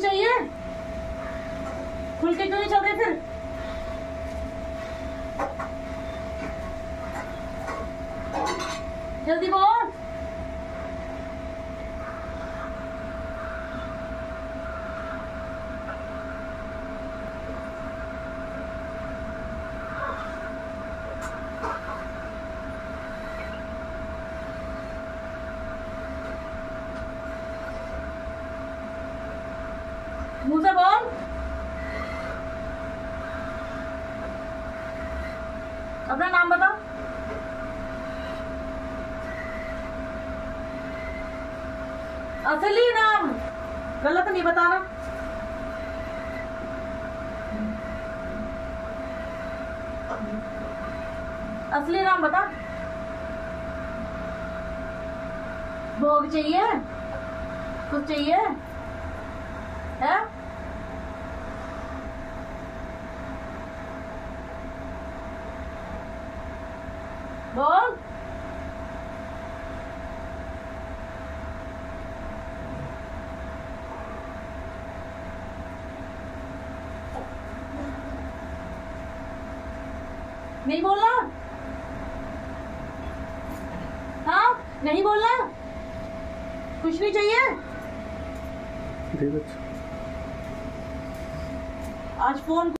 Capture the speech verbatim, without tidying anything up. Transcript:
चाहिए? खुल के क्यों नहीं चल रहे फिर? जल्दी बोल। मुंह से बोल। अपना नाम बता। असली नाम, गलत नहीं बताना। असली नाम बता। भोग चाहिए? कुछ चाहिए है? बोल। नहीं बोलना? हाँ, नहीं बोलना? कुछ नहीं चाहिए? आज फोन